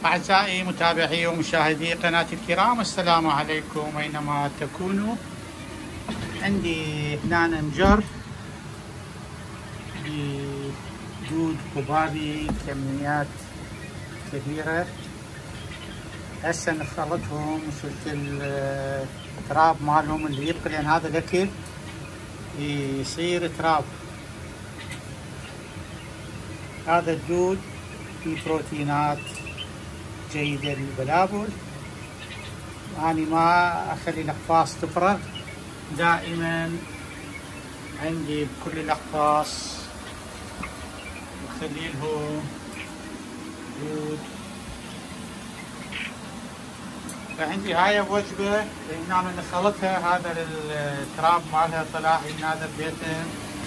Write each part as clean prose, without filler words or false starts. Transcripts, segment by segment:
أعزائي متابعي ومشاهدي قناتي الكرام، السلام عليكم أينما تكونوا. عندي هنا مجر بدود قبابي كميات كبيرة. هسه نخلطهم وشلت التراب مالهم اللي يبقى، لأن هذا الأكل يصير تراب. هذا الدود فيه بروتينات جيدة للبلابل. أنا ما أخلي الأقفاص تفرغ، دائما عندي بكل الأقفاص أخلي لهم دود. فعندي هاي وجبة هنا من خلطها، هذا التراب مالها طلع هنا بيته.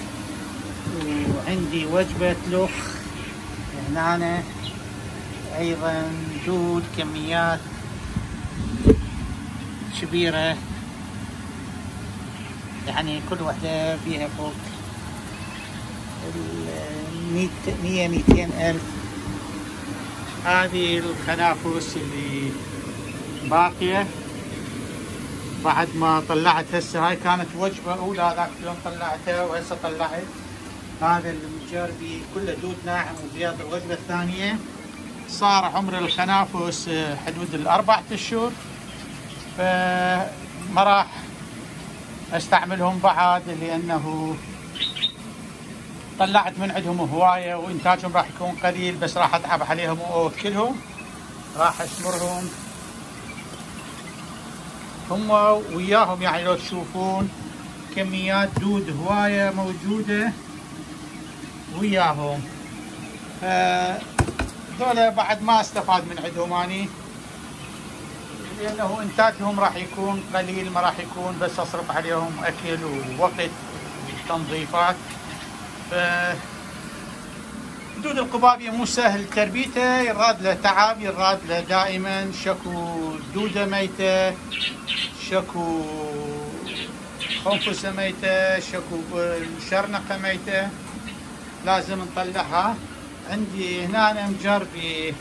وعندي وجبة لخ هنا أيضا دود كميات كبيرة، يعني كل وحدة فيها فوق 100-200 ألف. هذه الخنافس اللي باقية بعد ما طلعت. هسه هاي كانت وجبة أولى، ذاك اليوم طلعتها وهسه طلعت. هذا المتجر كله دود ناعم وزيادة. الوجبة الثانية صار عمر الخنافس حدود 4 أشهر، فما راح استعملهم بعد، لأنه طلعت من عندهم هواية وإنتاجهم راح يكون قليل، بس راح أتعب عليهم وأوكلهم. راح أشمرهم هم وياهم، يعني لو تشوفون كميات دود هواية موجودة وياهم. ذولا بعد ما استفاد من عندهم اني، لانه انتاجهم راح يكون قليل، ما راح يكون بس اصرف عليهم اكل ووقت تنظيفات. دود القبابي مو سهل تربيته، يراد له تعب، يراد له دائما شكو دودة ميتة، شكو خنفسة ميتة، شكو شرنقة ميتة، لازم نطلعها. عندي هنا مجربي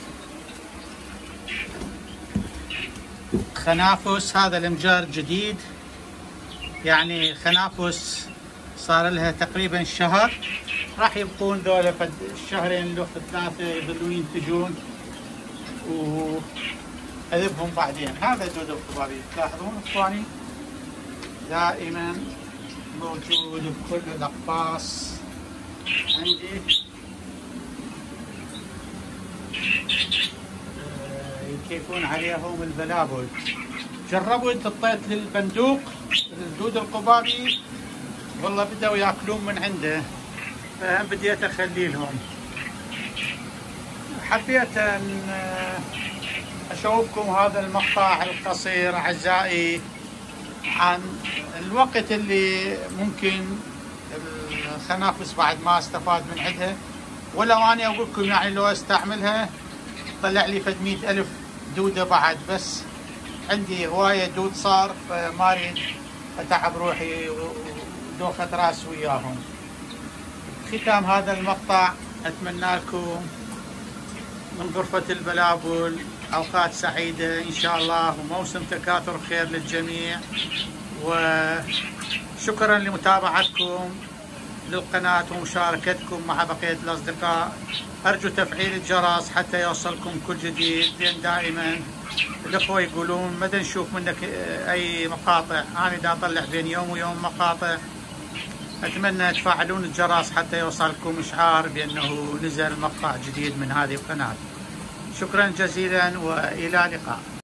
خنافس، هذا المجر جديد، يعني خنافس صار لها تقريبا شهر. راح يبقون ذولا فد شهرين لو 3 يظلون ينتجون وأذبهم بعدين. هذا دود القبابي تلاحظون اخواني دائما موجود بكل الأقفاص عندي. يكيفون عليهم البلابل. جربوا حطيت للبندوق الدود القبابي، والله بدأوا ياكلون من عنده، فهم بديت اخلي لهم. حبيت ان اشوفكم هذا المقطع القصير اعزائي عن الوقت اللي ممكن الخنافس بعد ما استفاد من عندها. ولو اني اقول لكم يعني لو استعملها طلع لي فد 100 ألف دودة بعد، بس عندي هواية دود صار، فما اريد اتعب روحي ودوخة راس وياهم. ختام هذا المقطع اتمنى لكم من غرفة البلابل اوقات سعيدة ان شاء الله، وموسم تكاثر خير للجميع. وشكرا لمتابعتكم للقناة ومشاركتكم مع بقية الأصدقاء. أرجو تفعيل الجرس حتى يوصلكم كل جديد، لأن دائما الأخوة يقولون مدى نشوف منك أي مقاطع. أنا دا أطلع بين يوم ويوم مقاطع، أتمنى تفعلون الجرس حتى يوصلكم إشعار بأنه نزل مقطع جديد من هذه القناة. شكرا جزيلا وإلى اللقاء.